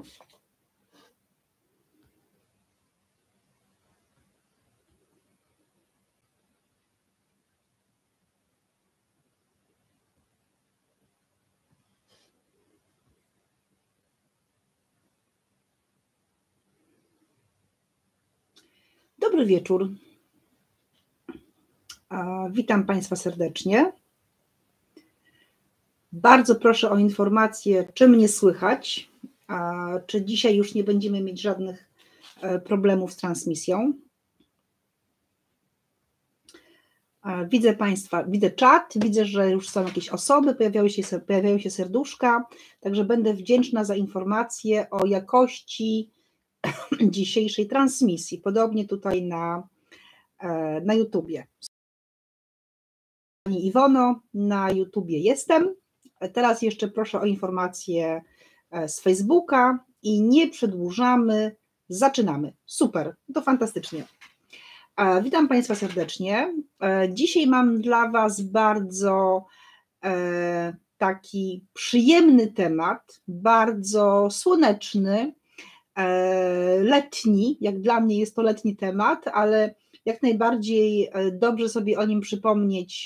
Dobry wieczór. Witam Państwa serdecznie. Bardzo proszę o informację, czy mnie słychać, czy dzisiaj już nie będziemy mieć żadnych problemów z transmisją. Widzę Państwa, widzę czat, widzę, że już są jakieś osoby, pojawiają się serduszka, także będę wdzięczna za informację o jakości dzisiejszej transmisji, podobnie tutaj na YouTubie. Pani Iwono, na YouTubie jestem. Teraz jeszcze proszę o informację z Facebooka i nie przedłużamy, zaczynamy. Super, to fantastycznie. Witam Państwa serdecznie. Dzisiaj mam dla Was bardzo taki przyjemny temat, bardzo słoneczny, letni, jak dla mnie jest to letni temat, ale jak najbardziej dobrze sobie o nim przypomnieć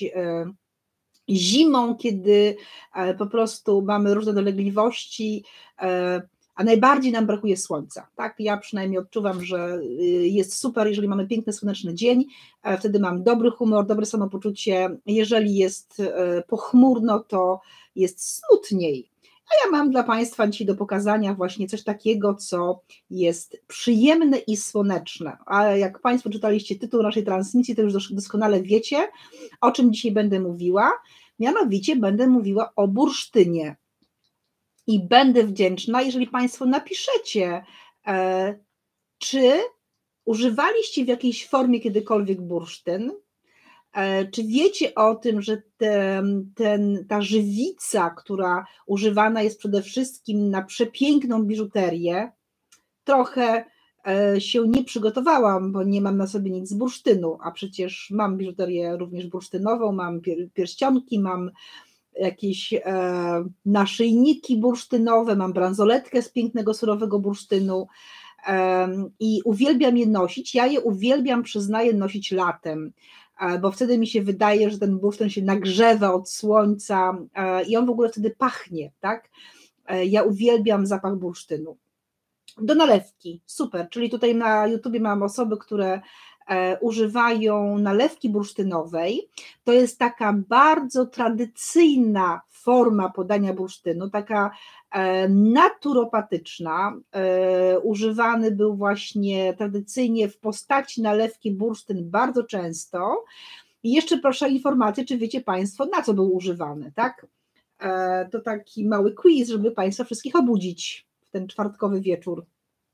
zimą, kiedy po prostu mamy różne dolegliwości, a najbardziej nam brakuje słońca. Tak? Ja przynajmniej odczuwam, że jest super, jeżeli mamy piękny, słoneczny dzień, wtedy mam dobry humor, dobre samopoczucie. Jeżeli jest pochmurno, to jest smutniej. A ja mam dla Państwa dzisiaj do pokazania właśnie coś takiego, co jest przyjemne i słoneczne. Ale jak Państwo czytaliście tytuł naszej transmisji, to już doskonale wiecie, o czym dzisiaj będę mówiła. Mianowicie będę mówiła o bursztynie. I będę wdzięczna, jeżeli Państwo napiszecie, czy używaliście w jakiejś formie kiedykolwiek bursztyn, czy wiecie o tym, że ta żywica, która używana jest przede wszystkim na przepiękną biżuterię, trochę się nie przygotowałam, bo nie mam na sobie nic z bursztynu, a przecież mam biżuterię również bursztynową, mam pierścionki, mam jakieś naszyjniki bursztynowe, mam bransoletkę z pięknego, surowego bursztynu i uwielbiam je nosić. Ja je uwielbiam, przyznaję, nosić latem, bo wtedy mi się wydaje, że ten bursztyn się nagrzewa od słońca i on w ogóle wtedy pachnie, tak? Ja uwielbiam zapach bursztynu. Do nalewki, super, czyli tutaj na YouTubie mam osoby, które używają nalewki bursztynowej. To jest taka bardzo tradycyjna forma podania bursztynu, taka naturopatyczna. Używany był właśnie tradycyjnie w postaci nalewki bursztyn bardzo często. I jeszcze proszę o informację, czy wiecie Państwo, na co był używany, tak? To taki mały quiz, żeby Państwa wszystkich obudzić w ten czwartkowy wieczór.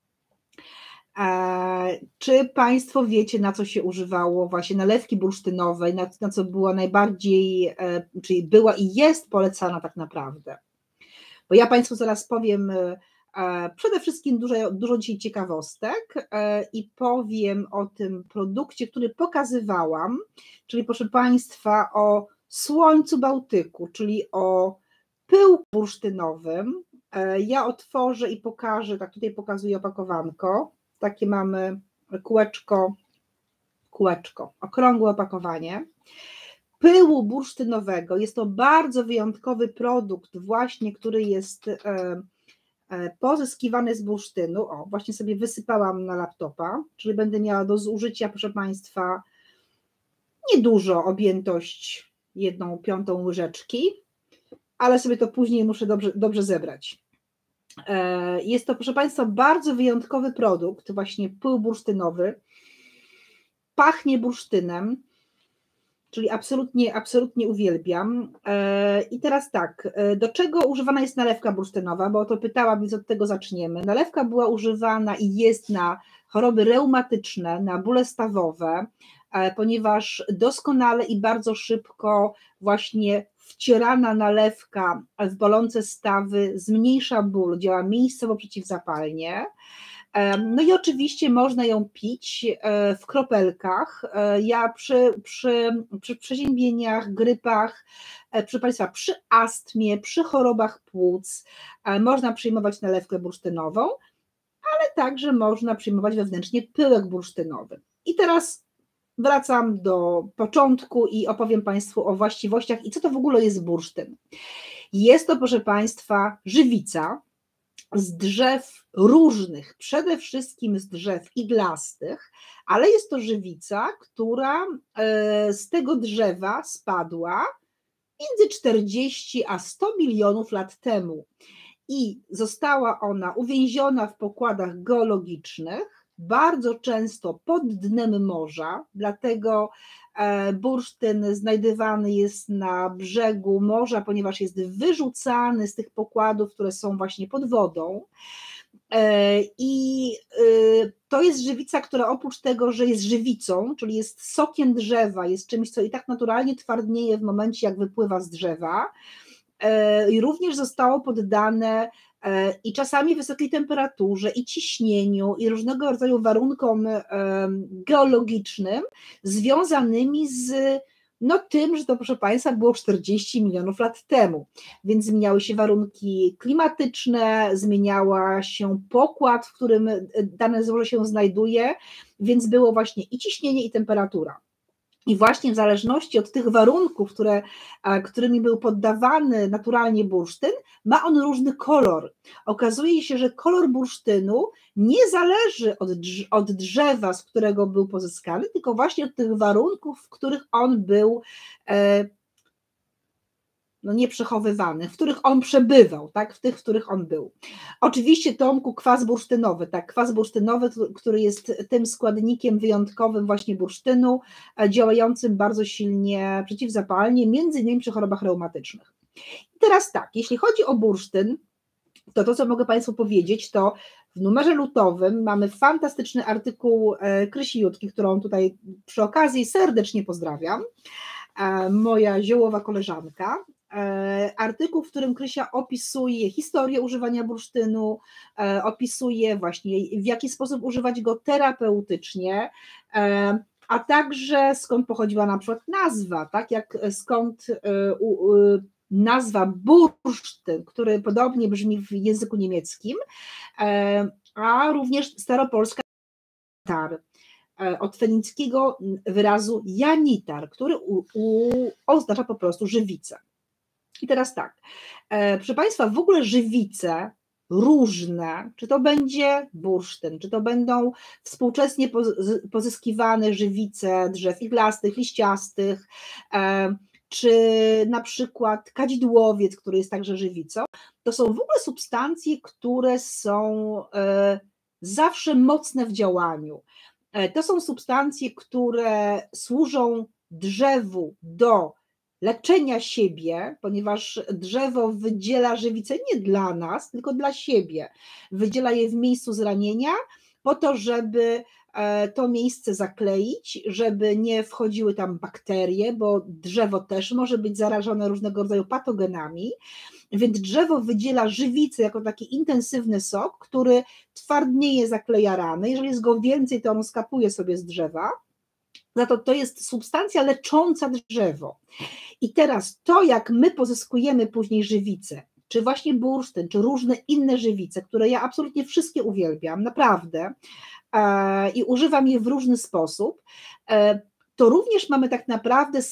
Czy Państwo wiecie, na co się używało właśnie nalewki bursztynowej, na co była najbardziej, czyli była i jest polecana tak naprawdę? Bo ja Państwu zaraz powiem przede wszystkim dużo dzisiaj ciekawostek i powiem o tym produkcie, który pokazywałam, czyli proszę Państwa o słońcu Bałtyku, czyli o pyłku bursztynowym. Ja otworzę i pokażę, tak tutaj pokazuję opakowanko. Takie mamy kółeczko, okrągłe opakowanie. Pyłu bursztynowego, jest to bardzo wyjątkowy produkt właśnie, który jest pozyskiwany z bursztynu. O, właśnie sobie wysypałam na laptopa, czyli będę miała do zużycia, proszę Państwa, niedużo, objętość 1/5 łyżeczki, ale sobie to później muszę dobrze zebrać. Jest to, proszę Państwa, bardzo wyjątkowy produkt, właśnie pył bursztynowy, pachnie bursztynem, czyli absolutnie uwielbiam. I teraz tak, do czego używana jest nalewka bursztynowa, bo o to pytałam, więc od tego zaczniemy. Nalewka była używana i jest na choroby reumatyczne, na bóle stawowe, ponieważ doskonale i bardzo szybko właśnie wcierana nalewka w bolące stawy zmniejsza ból, działa miejscowo przeciwzapalnie. No i oczywiście można ją pić w kropelkach. Ja przy przeziębieniach, grypach, proszę Państwa, przy astmie, przy chorobach płuc można przyjmować nalewkę bursztynową, ale także można przyjmować wewnętrznie pyłek bursztynowy. I teraz wracam do początku i opowiem Państwu o właściwościach i co to w ogóle jest bursztyn. Jest to, proszę Państwa, żywica z drzew różnych, przede wszystkim z drzew iglastych, ale jest to żywica, która z tego drzewa spadła między 40 a 100 milionów lat temu i została ona uwięziona w pokładach geologicznych, bardzo często pod dnem morza, dlatego bursztyn znajdywany jest na brzegu morza, ponieważ jest wyrzucany z tych pokładów, które są właśnie pod wodą. I to jest żywica, która oprócz tego, że jest żywicą, czyli jest sokiem drzewa, jest czymś, co i tak naturalnie twardnieje w momencie, jak wypływa z drzewa, i również zostało poddane i czasami wysokiej temperaturze, i ciśnieniu, i różnego rodzaju warunkom geologicznym związanymi z tym, że to, proszę Państwa, było 40 milionów lat temu, więc zmieniały się warunki klimatyczne, zmieniała się pokład, w którym dane złoże się znajduje, więc było właśnie i ciśnienie, i temperatura. I właśnie w zależności od tych warunków, którymi był poddawany naturalnie bursztyn, ma on różny kolor. Okazuje się, że kolor bursztynu nie zależy od drzewa, z którego był pozyskany, tylko właśnie od tych warunków, w których on był nie przechowywany, w których on przebywał, tak, w tych, w których on był. Oczywiście, Tomku, kwas bursztynowy, tak, kwas bursztynowy, który jest tym składnikiem wyjątkowym właśnie bursztynu, działającym bardzo silnie przeciwzapalnie, między innymi przy chorobach reumatycznych. I teraz tak, jeśli chodzi o bursztyn, to co mogę Państwu powiedzieć, to w numerze lutowym mamy fantastyczny artykuł Krysi Jutki, którą tutaj przy okazji serdecznie pozdrawiam, moja ziołowa koleżanka. Artykuł, w którym Krysia opisuje historię używania bursztynu, opisuje właśnie w jaki sposób używać go terapeutycznie, a także skąd pochodziła na przykład nazwa, tak, skąd nazwa bursztyn, który podobnie brzmi w języku niemieckim, a również staropolska tar, od fenickiego wyrazu janitar, który oznacza po prostu żywicę. I teraz tak, proszę Państwa, w ogóle żywice różne, czy to będzie bursztyn, czy to będą współczesnie pozyskiwane żywice drzew iglastych, liściastych, czy na przykład kadzidłowiec, który jest także żywicą, to są w ogóle substancje, które są zawsze mocne w działaniu. To są substancje, które służą drzewu do leczenia siebie, ponieważ drzewo wydziela żywicę nie dla nas, tylko dla siebie. Wydziela je w miejscu zranienia po to, żeby to miejsce zakleić, żeby nie wchodziły tam bakterie, bo drzewo też może być zarażone różnego rodzaju patogenami, więc drzewo wydziela żywicę jako taki intensywny sok, który twardnieje, zakleja rany. Jeżeli jest go więcej, to on skapuje sobie z drzewa. Za to jest substancja lecząca drzewo. I teraz to, jak my pozyskujemy później żywicę, czy właśnie bursztyn, czy różne inne żywice, które ja absolutnie wszystkie uwielbiam, naprawdę, i używam je w różny sposób, to również mamy tak naprawdę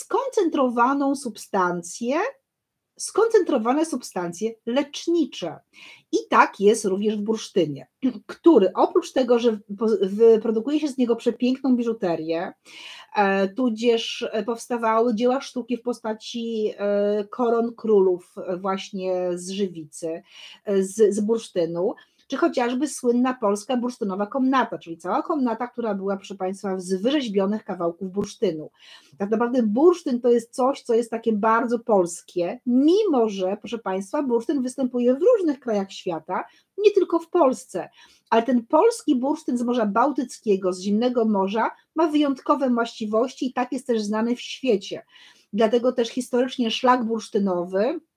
skoncentrowane substancje lecznicze. I tak jest również w bursztynie, który oprócz tego, że wyprodukuje się z niego przepiękną biżuterię, tudzież powstawały dzieła sztuki w postaci koron królów właśnie z żywicy, z bursztynu, czy chociażby słynna polska bursztynowa komnata, czyli cała komnata, która była, proszę Państwa, z wyrzeźbionych kawałków bursztynu. Tak naprawdę bursztyn to jest coś, co jest takie bardzo polskie, mimo że, proszę Państwa, bursztyn występuje w różnych krajach świata, nie tylko w Polsce, ale ten polski bursztyn z Morza Bałtyckiego, z zimnego morza, ma wyjątkowe właściwości i tak jest też znany w świecie. Dlatego też historycznie szlak bursztynowy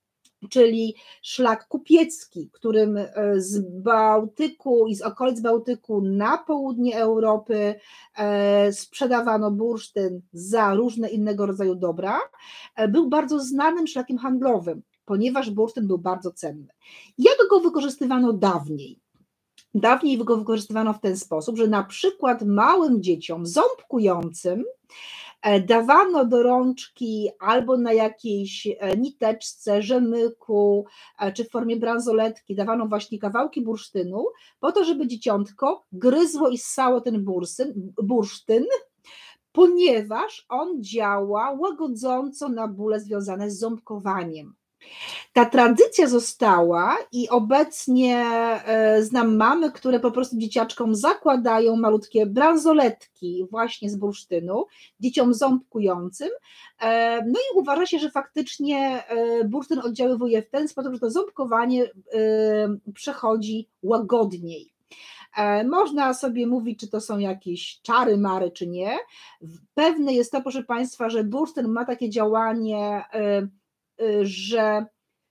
czyli szlak kupiecki, którym z Bałtyku i z okolic Bałtyku na południe Europy sprzedawano bursztyn za różne innego rodzaju dobra, był bardzo znanym szlakiem handlowym, ponieważ bursztyn był bardzo cenny. Jak go wykorzystywano dawniej? Dawniej go wykorzystywano w ten sposób, że na przykład małym dzieciom ząbkującym dawano do rączki albo na jakiejś niteczce, rzemyku, czy w formie bransoletki dawano właśnie kawałki bursztynu, po to, żeby dzieciątko gryzło i ssało ten bursztyn, ponieważ on działa łagodząco na bóle związane z ząbkowaniem. Ta tradycja została i obecnie znam mamy, które po prostu dzieciaczkom zakładają malutkie bransoletki właśnie z bursztynu, dzieciom ząbkującym, no i uważa się, że faktycznie bursztyn oddziaływuje w ten sposób, że to ząbkowanie przechodzi łagodniej. Można sobie mówić, czy to są jakieś czary, mary, czy nie. Pewne jest to, proszę Państwa, że bursztyn ma takie działanie, że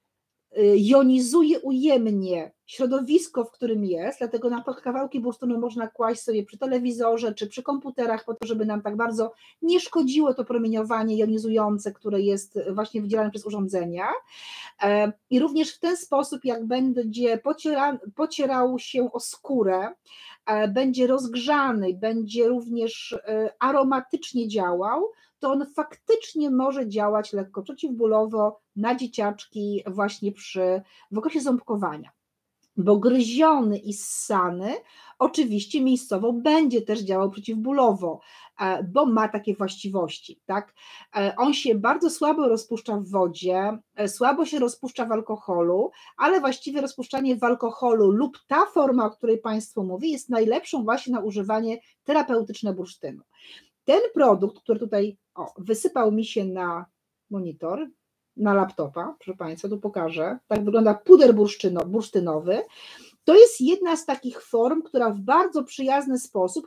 jonizuje ujemnie środowisko, w którym jest, dlatego na kawałki bursztynu można kłaść sobie przy telewizorze czy przy komputerach, po to, żeby nam tak bardzo nie szkodziło to promieniowanie jonizujące, które jest właśnie wydzielane przez urządzenia. I również w ten sposób, jak będzie pocierał się o skórę, będzie rozgrzany, będzie również aromatycznie działał, to on faktycznie może działać lekko przeciwbólowo na dzieciaczki właśnie w okresie ząbkowania. Bo gryziony i ssany oczywiście miejscowo będzie też działał przeciwbólowo, bo ma takie właściwości, tak? On się bardzo słabo rozpuszcza w wodzie, słabo się rozpuszcza w alkoholu, ale właściwie rozpuszczanie w alkoholu lub ta forma, o której Państwu mówię, jest najlepszą właśnie na używanie terapeutyczne bursztynu. Ten produkt, który tutaj wysypał mi się na monitor, na laptopa, proszę Państwa, tu pokażę, tak wygląda puder bursztynowy. To jest jedna z takich form, która w bardzo przyjazny sposób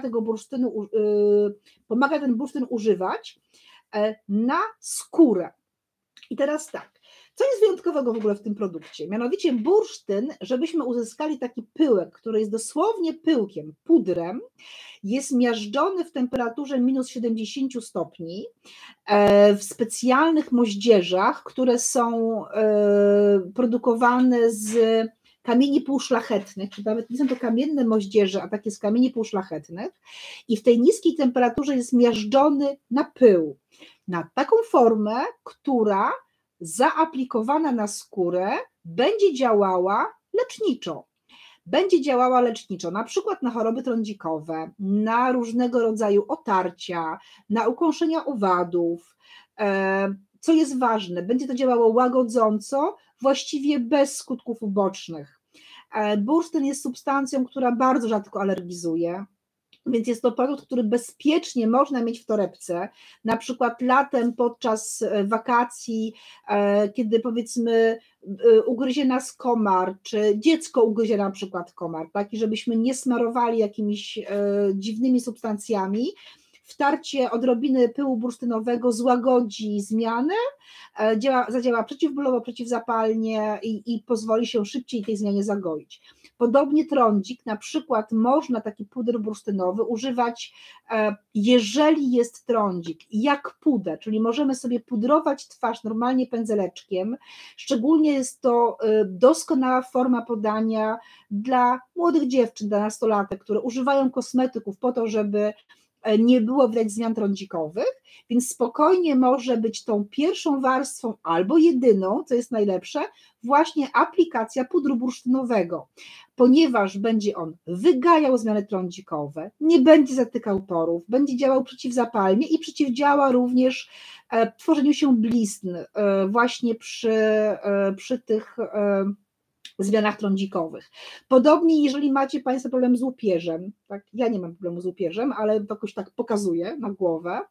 pomaga ten bursztyn używać na skórę. I teraz tak, co jest wyjątkowego w ogóle w tym produkcie? Mianowicie bursztyn, żebyśmy uzyskali taki pyłek, który jest dosłownie pyłkiem, pudrem, jest miażdżony w temperaturze minus 70 stopni w specjalnych moździerzach, które są produkowane z kamieni półszlachetnych, czy nawet nie są to kamienne moździerze, a takie z kamieni półszlachetnych, i w tej niskiej temperaturze jest miażdżony na pył, na taką formę, która zaaplikowana na skórę będzie działała leczniczo. Będzie działała leczniczo, na przykład na choroby trądzikowe, na różnego rodzaju otarcia, na ukąszenia owadów. Co jest ważne, będzie to działało łagodząco, właściwie bez skutków ubocznych. Bursztyn jest substancją, która bardzo rzadko alergizuje, więc jest to produkt, który bezpiecznie można mieć w torebce, na przykład latem podczas wakacji, kiedy powiedzmy ugryzie nas komar, czy dziecko ugryzie na przykład komar, tak, i żebyśmy nie smarowali jakimiś dziwnymi substancjami. Wtarcie odrobiny pyłu bursztynowego złagodzi zmianę, zadziała przeciwbólowo, przeciwzapalnie i pozwoli się szybciej tej zmianie zagoić. Podobnie trądzik, na przykład można taki puder bursztynowy używać, jeżeli jest trądzik, jak puder, czyli możemy sobie pudrować twarz normalnie pędzeleczkiem, szczególnie jest to doskonała forma podania dla młodych dziewczyn, dla nastolatek, które używają kosmetyków po to, żeby nie było widać zmian trądzikowych, więc spokojnie może być tą pierwszą warstwą albo jedyną, co jest najlepsze, właśnie aplikacja pudru bursztynowego, ponieważ będzie on wygajał zmiany trądzikowe, nie będzie zatykał porów, będzie działał przeciwzapalnie i przeciwdziała również tworzeniu się blizn właśnie przy tych zmianach trądzikowych. Podobnie, jeżeli macie Państwo problem z łupieżem, tak, ja nie mam problemu z łupieżem, ale jakoś tak pokazuję na głowę,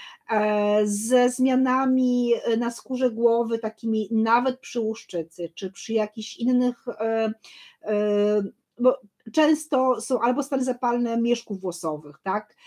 ze zmianami na skórze głowy, takimi nawet przy łuszczycy, czy przy jakichś innych, bo często są albo stany zapalne mieszków włosowych, tak,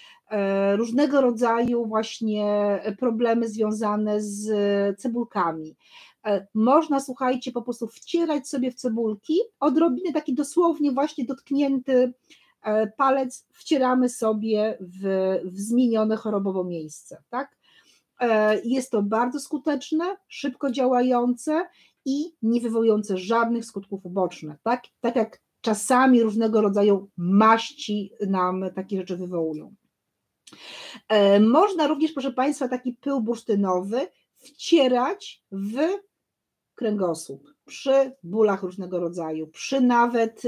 różnego rodzaju właśnie problemy związane z cebulkami. Można, słuchajcie, po prostu wcierać sobie w cebulki, odrobinę taki dosłownie właśnie dotknięty palec wcieramy sobie w zmienione chorobowo miejsce, tak? Jest to bardzo skuteczne, szybko działające i nie wywołujące żadnych skutków ubocznych, tak? Tak jak czasami różnego rodzaju maści nam takie rzeczy wywołują. Można również, proszę Państwa, taki pył bursztynowy wcierać w kręgosłup przy bólach różnego rodzaju, przy nawet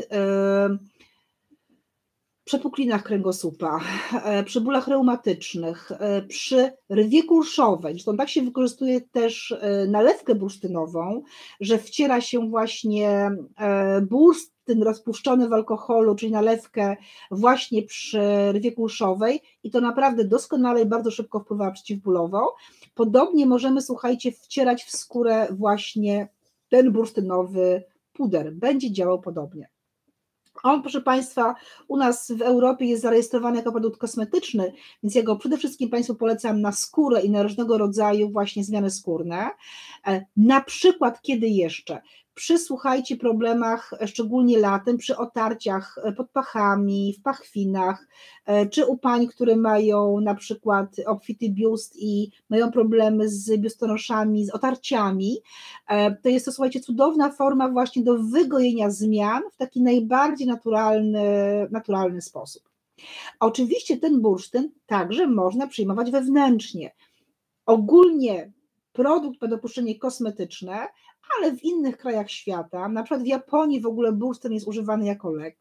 przepuklinach kręgosłupa, przy bólach reumatycznych, przy rwie kulszowej. Zresztą tak się wykorzystuje też nalewkę bursztynową, że wciera się właśnie bursztyn rozpuszczony w alkoholu, czyli nalewkę właśnie przy rwie kulszowej i to naprawdę doskonale i bardzo szybko wpływa przeciwbólowo. Podobnie możemy, słuchajcie, wcierać w skórę właśnie ten bursztynowy puder. Będzie działał podobnie. On, proszę Państwa, u nas w Europie jest zarejestrowany jako produkt kosmetyczny, więc ja go przede wszystkim Państwu polecam na skórę i na różnego rodzaju właśnie zmiany skórne. Na przykład, kiedy jeszcze? Przy, słuchajcie, problemach, szczególnie latem, przy otarciach pod pachami, w pachwinach, czy u pań, które mają na przykład obfity biust i mają problemy z biustonoszami, z otarciami, to jest to, słuchajcie, cudowna forma właśnie do wygojenia zmian w taki najbardziej naturalny sposób. Oczywiście ten bursztyn także można przyjmować wewnętrznie. Ogólnie produkt ma dopuszczenie kosmetyczne, ale w innych krajach świata, na przykład w Japonii w ogóle bursztyn jest używany jako lek,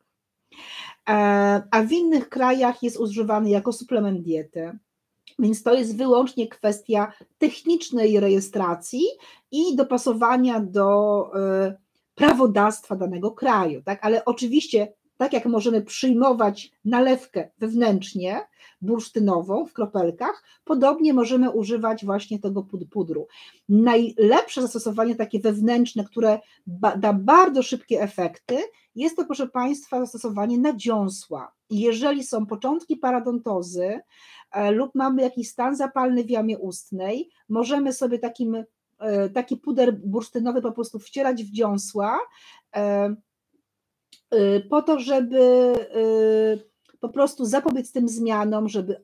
a w innych krajach jest używany jako suplement diety. Więc to jest wyłącznie kwestia technicznej rejestracji i dopasowania do prawodawstwa danego kraju, tak? Ale oczywiście, tak jak możemy przyjmować nalewkę wewnętrznie, bursztynową w kropelkach, podobnie możemy używać właśnie tego pudru. Najlepsze zastosowanie takie wewnętrzne, które da bardzo szybkie efekty, jest to, proszę Państwa, zastosowanie na dziąsła. Jeżeli są początki parodontozy lub mamy jakiś stan zapalny w jamie ustnej, możemy sobie taki puder bursztynowy po prostu wcierać w dziąsła po to, żeby po prostu zapobiec tym zmianom, żeby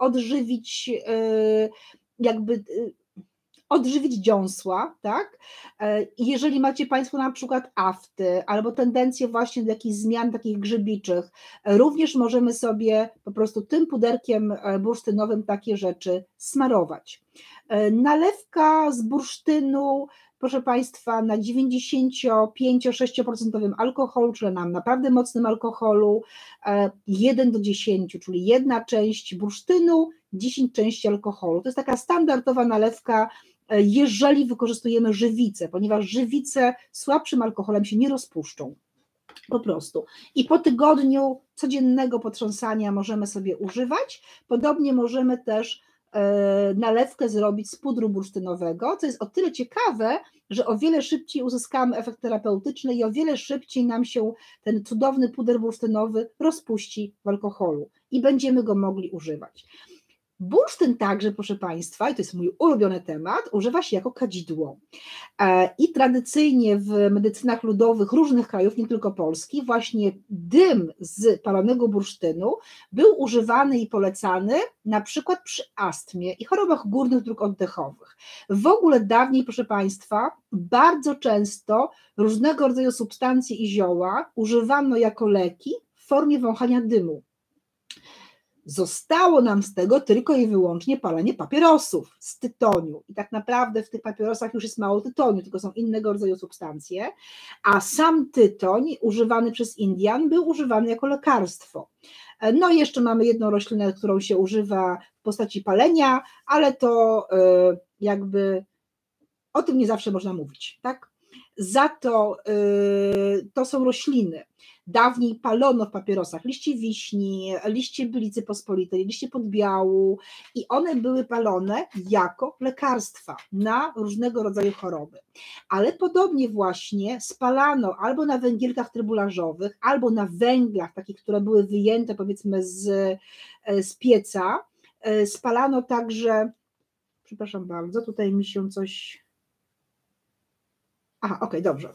odżywić dziąsła, tak? I jeżeli macie Państwo na przykład afty albo tendencję właśnie do jakichś zmian takich grzybiczych, również możemy sobie po prostu tym puderkiem bursztynowym takie rzeczy smarować. Nalewka z bursztynu, proszę Państwa, na 95-6% alkoholu, czyli na naprawdę mocnym alkoholu, 1:10, czyli 1 część bursztynu, 10 części alkoholu. To jest taka standardowa nalewka, jeżeli wykorzystujemy żywicę, ponieważ żywice słabszym alkoholem się nie rozpuszczą. Po prostu. I po tygodniu codziennego potrząsania możemy sobie używać. Podobnie możemy też nalewkę zrobić z pudru bursztynowego, co jest o tyle ciekawe, że o wiele szybciej uzyskamy efekt terapeutyczny i o wiele szybciej nam się ten cudowny puder bursztynowy rozpuści w alkoholu i będziemy go mogli używać. Bursztyn także, proszę Państwa, i to jest mój ulubiony temat, używa się jako kadzidło. I tradycyjnie w medycynach ludowych różnych krajów, nie tylko Polski, właśnie dym z palonego bursztynu był używany i polecany na przykład przy astmie i chorobach górnych dróg oddechowych. W ogóle dawniej, proszę Państwa, bardzo często różnego rodzaju substancje i zioła używano jako leki w formie wąchania dymu. Zostało nam z tego tylko i wyłącznie palenie papierosów z tytoniu i tak naprawdę w tych papierosach już jest mało tytoniu, tylko są innego rodzaju substancje, a sam tytoń używany przez Indian był używany jako lekarstwo. No i jeszcze mamy jedną roślinę, którą się używa w postaci palenia, ale to jakby o tym nie zawsze można mówić, tak? Za to to są rośliny. Dawniej palono w papierosach liście wiśni, liście bylicy pospolitej, liście podbiału i one były palone jako lekarstwa na różnego rodzaju choroby. Ale podobnie właśnie spalano albo na węgielkach trybularzowych, albo na węglach, takich, które były wyjęte powiedzmy z pieca, spalano także, przepraszam bardzo, tutaj mi się coś... Aha, okej, dobrze.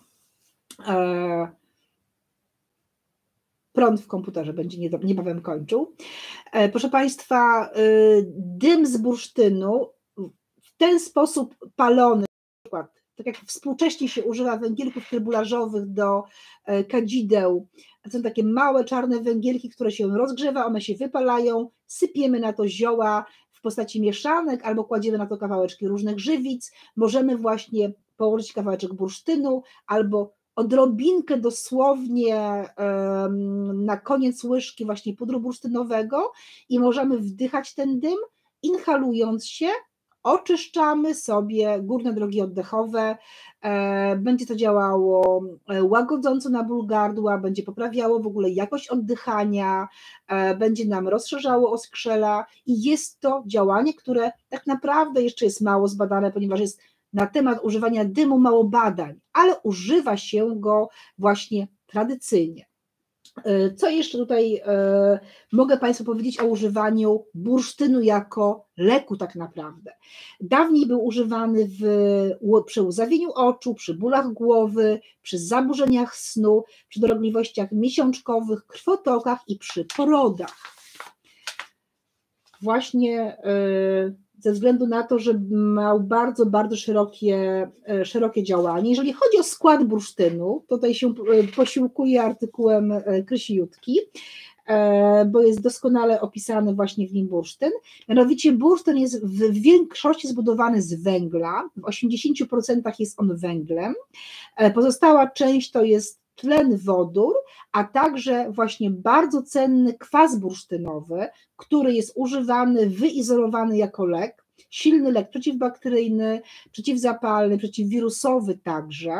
Prąd w komputerze będzie niebawem kończył. Proszę Państwa, dym z bursztynu w ten sposób palony, na przykład, tak jak współcześnie się używa węgielków trybularzowych do kadzideł, to są takie małe czarne węgielki, które się rozgrzewa, one się wypalają, sypiemy na to zioła w postaci mieszanek albo kładziemy na to kawałeczki różnych żywic, możemy właśnie położyć kawałeczek bursztynu albo odrobinkę dosłownie na koniec łyżki właśnie pudru bursztynowego i możemy wdychać ten dym, inhalując się, oczyszczamy sobie górne drogi oddechowe, będzie to działało łagodząco na ból gardła, będzie poprawiało w ogóle jakość oddychania, będzie nam rozszerzało oskrzela i jest to działanie, które tak naprawdę jeszcze jest mało zbadane, ponieważ jest na temat używania dymu mało badań, ale używa się go właśnie tradycyjnie. Co jeszcze tutaj mogę Państwu powiedzieć o używaniu bursztynu jako leku tak naprawdę? Dawniej był używany przy łzawieniu oczu, przy bólach głowy, przy zaburzeniach snu, przy dolegliwościach miesiączkowych, krwotokach i przy porodach. Właśnie ze względu na to, że miał bardzo, bardzo szerokie działanie. Jeżeli chodzi o skład bursztynu, tutaj się posiłkuję artykułem Krysi Jutki, bo jest doskonale opisany właśnie w nim bursztyn. Mianowicie bursztyn jest w większości zbudowany z węgla, w 80% jest on węglem, pozostała część to jest tlen wodór, a także właśnie bardzo cenny kwas bursztynowy, który jest używany, wyizolowany jako lek, silny lek przeciwbakteryjny, przeciwzapalny, przeciwwirusowy także.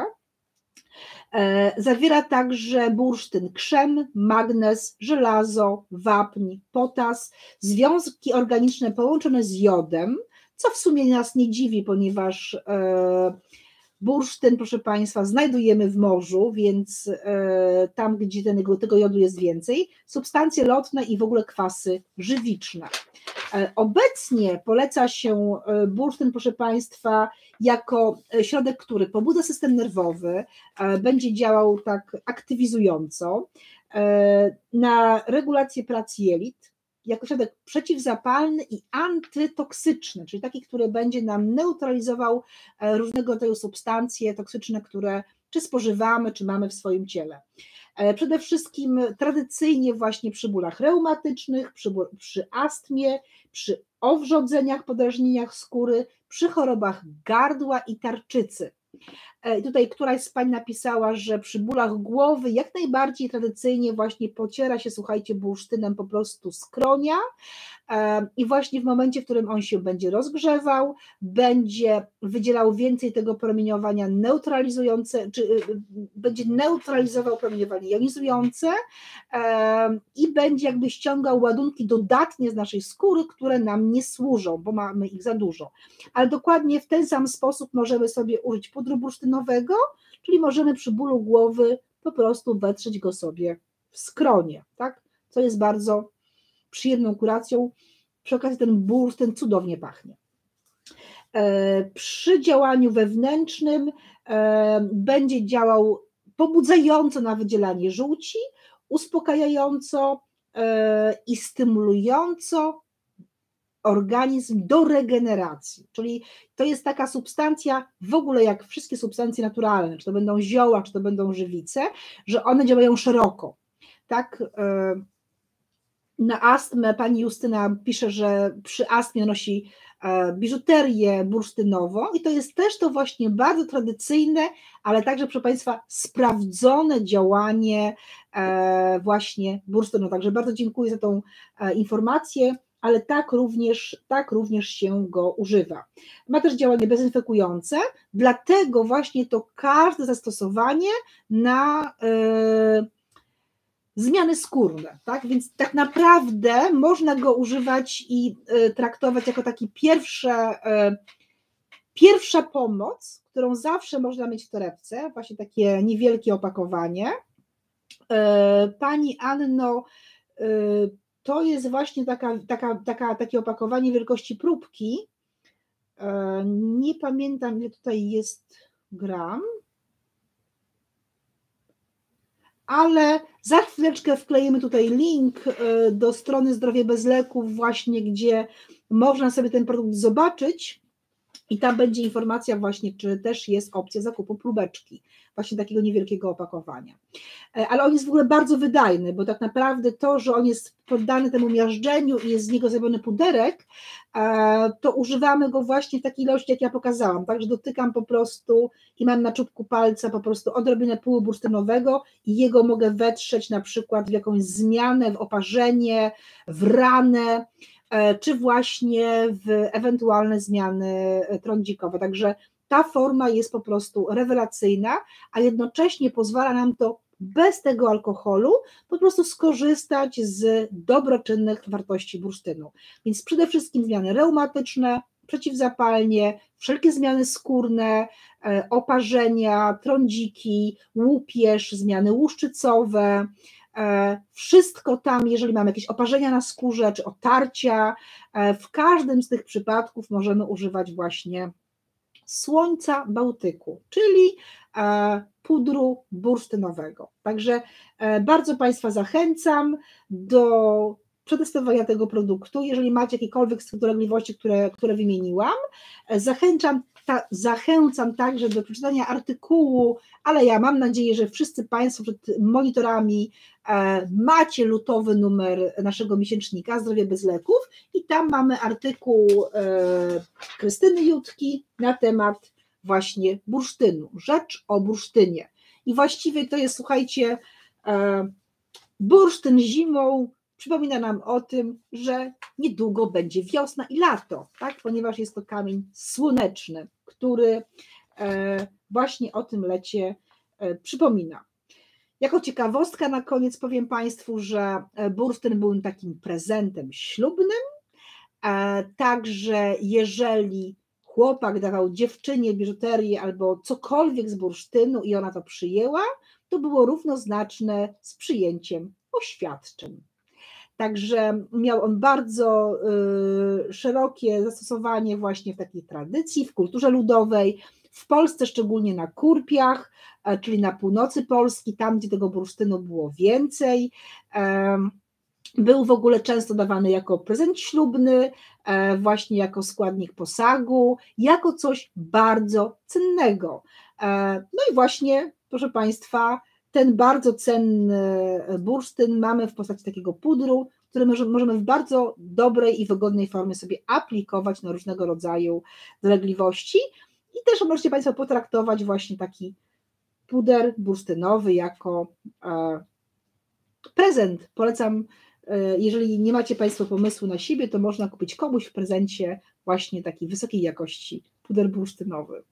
Zawiera także bursztyn krzem, magnez, żelazo, wapń, potas, związki organiczne połączone z jodem, co w sumie nas nie dziwi, ponieważ bursztyn, proszę Państwa, znajdujemy w morzu, więc tam, gdzie tego jodu jest więcej, substancje lotne i w ogóle kwasy żywiczne. Obecnie poleca się bursztyn, proszę Państwa, jako środek, który pobudza system nerwowy, będzie działał tak aktywizująco, na regulację pracy jelit, jako środek przeciwzapalny i antytoksyczny, czyli taki, który będzie nam neutralizował różnego rodzaju substancje toksyczne, które czy spożywamy, czy mamy w swoim ciele. Przede wszystkim tradycyjnie właśnie przy bólach reumatycznych, przy astmie, przy owrzodzeniach, podrażnieniach skóry, przy chorobach gardła i tarczycy. Tutaj któraś z pań napisała, że przy bólach głowy jak najbardziej tradycyjnie właśnie pociera się, słuchajcie, bursztynem po prostu skronia i właśnie w momencie, w którym on się będzie rozgrzewał, będzie wydzielał więcej tego promieniowania neutralizujące, czy będzie neutralizował promieniowanie jonizujące i będzie jakby ściągał ładunki dodatnie z naszej skóry, które nam nie służą, bo mamy ich za dużo. Ale dokładnie w ten sam sposób możemy sobie użyć pudru bursztynowego, czyli możemy przy bólu głowy po prostu wetrzeć go sobie w skronie, tak? Co jest bardzo przyjemną kuracją. Przy okazji ten bursztyn cudownie pachnie. Przy działaniu wewnętrznym będzie działał pobudzająco na wydzielanie żółci, uspokajająco i stymulująco organizm do regeneracji, czyli to jest taka substancja, w ogóle jak wszystkie substancje naturalne, czy to będą zioła, czy to będą żywice, że one działają szeroko, tak? Na astmę pani Justyna pisze, że przy astmie nosi biżuterię bursztynową i to jest też to właśnie bardzo tradycyjne, ale także, proszę Państwa, sprawdzone działanie właśnie bursztynu. Także bardzo dziękuję za tą informację, ale tak również się go używa. Ma też działanie dezynfekujące, dlatego właśnie to każde zastosowanie na zmiany skórne, tak? Więc tak naprawdę można go używać i traktować jako taki pierwsza pomoc, którą zawsze można mieć w torebce, właśnie takie niewielkie opakowanie. Pani Anno, to jest właśnie takie opakowanie wielkości próbki. Nie pamiętam, ile tutaj jest gram. ale za chwileczkę wkleimy tutaj link do strony Zdrowie bez leków właśnie, gdzie można sobie ten produkt zobaczyć i tam będzie informacja właśnie, czy też jest opcja zakupu próbeczki, właśnie takiego niewielkiego opakowania. Ale on jest w ogóle bardzo wydajny, bo tak naprawdę to, że on jest poddany temu miażdżeniu i jest z niego zrobiony puderek, to używamy go właśnie w takiej ilości, jak ja pokazałam, także dotykam po prostu i mam na czubku palca po prostu odrobinę pyłu bursztynowego i jego mogę wetrzeć na przykład w jakąś zmianę, w oparzenie, w ranę, czy właśnie w ewentualne zmiany trądzikowe, także ta forma jest po prostu rewelacyjna, a jednocześnie pozwala nam to bez tego alkoholu po prostu skorzystać z dobroczynnych wartości bursztynu. Więc przede wszystkim zmiany reumatyczne, przeciwzapalnie, wszelkie zmiany skórne, oparzenia, trądziki, łupież, zmiany łuszczycowe, wszystko tam, jeżeli mamy jakieś oparzenia na skórze czy otarcia, w każdym z tych przypadków możemy używać właśnie słońca Bałtyku, czyli pudru bursztynowego. Także bardzo Państwa zachęcam do przetestowania tego produktu. Jeżeli macie jakiekolwiek z dolegliwości, które wymieniłam, zachęcam także do przeczytania artykułu, ale ja mam nadzieję, że wszyscy Państwo przed monitorami macie lutowy numer naszego miesięcznika Zdrowie bez leków i tam mamy artykuł Krystyny Jutki na temat właśnie bursztynu, rzecz o bursztynie. I właściwie to jest, słuchajcie, bursztyn zimą przypomina nam o tym, że niedługo będzie wiosna i lato, tak? Ponieważ jest to kamień słoneczny, który właśnie o tym lecie przypomina. Jako ciekawostka na koniec powiem Państwu, że bursztyn był takim prezentem ślubnym, także jeżeli chłopak dawał dziewczynie biżuterię albo cokolwiek z bursztynu i ona to przyjęła, to było równoznaczne z przyjęciem oświadczeń. Także miał on bardzo szerokie zastosowanie właśnie w takiej tradycji, w kulturze ludowej, w Polsce szczególnie na Kurpiach, czyli na północy Polski, tam gdzie tego bursztynu było więcej. Był w ogóle często dawany jako prezent ślubny, właśnie jako składnik posagu, jako coś bardzo cennego. No i właśnie, proszę Państwa, ten bardzo cenny bursztyn mamy w postaci takiego pudru, który możemy w bardzo dobrej i wygodnej formie sobie aplikować na różnego rodzaju dolegliwości i też możecie Państwo potraktować właśnie taki puder bursztynowy jako prezent. Polecam, jeżeli nie macie Państwo pomysłu na siebie, to można kupić komuś w prezencie właśnie taki wysokiej jakości puder bursztynowy.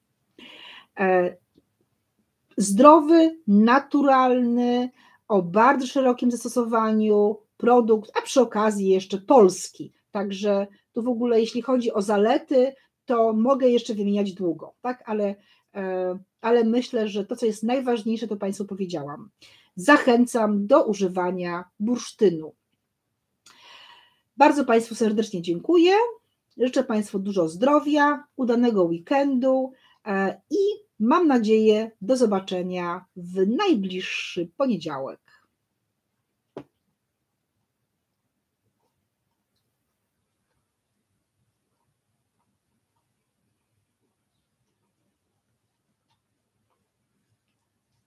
Zdrowy, naturalny, o bardzo szerokim zastosowaniu produkt, a przy okazji jeszcze polski. Także tu w ogóle jeśli chodzi o zalety, to mogę jeszcze wymieniać długo, tak? Ale myślę, że to, co jest najważniejsze, to Państwu powiedziałam. Zachęcam do używania bursztynu. Bardzo Państwu serdecznie dziękuję. Życzę Państwu dużo zdrowia, udanego weekendu i mam nadzieję do zobaczenia w najbliższy poniedziałek.